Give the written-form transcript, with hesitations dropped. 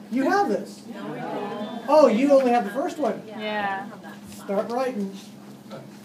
You have this. No, we don't. Oh, you only have the first one. Yeah. Start writing.